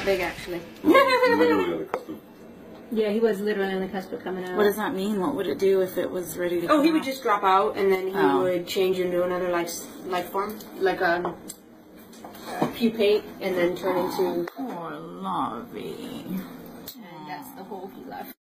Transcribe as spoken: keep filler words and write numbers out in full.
big, actually. Literally on the cusp of... Yeah, he was literally on the cusp of coming out. What does that mean? What would it do if it was ready to Oh, come he would out? just drop out, and then he Oh. would change into another life, life form. Like a, a pupate, and then turn into... Poor Lovey. And that's the hole he left.